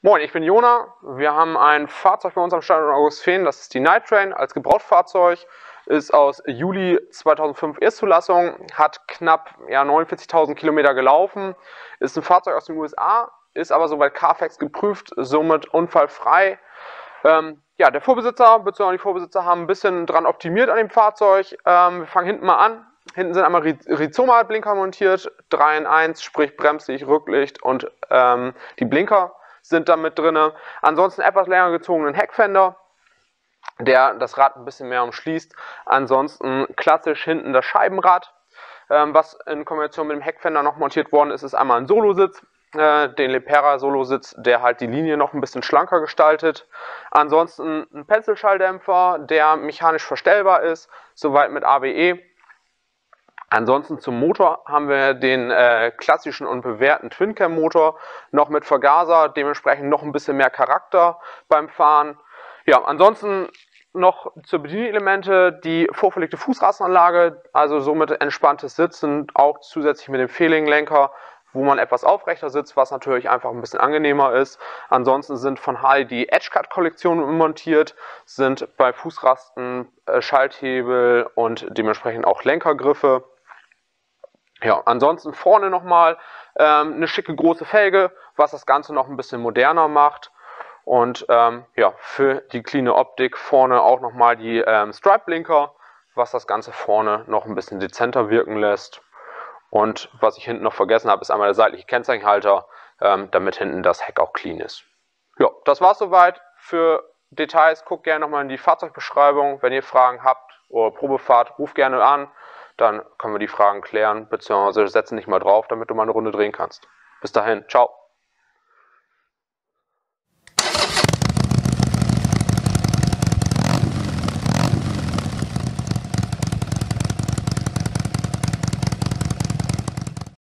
Moin, ich bin Jona. Wir haben ein Fahrzeug bei uns am Standort in Augustfehn, das ist die Night Train als Gebrauchtfahrzeug, ist aus Juli 2005 Erstzulassung, hat knapp 49.000 Kilometer gelaufen, ist ein Fahrzeug aus den USA, ist aber soweit Carfax geprüft, somit unfallfrei. Der Vorbesitzer bzw. die Vorbesitzer haben ein bisschen dran optimiert an dem Fahrzeug. Wir fangen hinten mal an. Hinten sind einmal Rizoma-Blinker montiert, 3 in 1, sprich Bremslicht, Rücklicht und die Blinker sind da mit drin. Ansonsten etwas länger gezogenen Heckfender, der das Rad ein bisschen mehr umschließt. Ansonsten klassisch hinten das Scheibenrad. Was in Kombination mit dem Heckfender noch montiert worden ist, ist einmal ein Solositz. Den Lepera Solositz, der halt die Linie noch ein bisschen schlanker gestaltet. Ansonsten ein Pendelschalldämpfer, der mechanisch verstellbar ist, soweit mit ABE. Ansonsten zum Motor haben wir den klassischen und bewährten Twin-Cam-Motor, noch mit Vergaser, dementsprechend noch ein bisschen mehr Charakter beim Fahren. Ja, ansonsten noch zur Bedienelemente die vorverlegte Fußrastenanlage, also somit entspanntes Sitzen, auch zusätzlich mit dem Feeling-Lenker, wo man etwas aufrechter sitzt, was natürlich einfach ein bisschen angenehmer ist. Ansonsten sind von Harley die Edge-Cut-Kollektionen montiert, sind bei Fußrasten Schalthebel und dementsprechend auch Lenkergriffe. Ja, ansonsten vorne nochmal eine schicke große Felge, was das Ganze noch ein bisschen moderner macht. Und für die cleane Optik vorne auch nochmal die Stripe-Blinker, was das Ganze vorne noch ein bisschen dezenter wirken lässt. Und was ich hinten noch vergessen habe, ist einmal der seitliche Kennzeichenhalter, damit hinten das Heck auch clean ist. Ja, das war's soweit. Für Details guckt gerne nochmal in die Fahrzeugbeschreibung. Wenn ihr Fragen habt oder Probefahrt, ruft gerne an. Dann können wir die Fragen klären, beziehungsweise setzen dich mal drauf, damit du mal eine Runde drehen kannst. Bis dahin, ciao.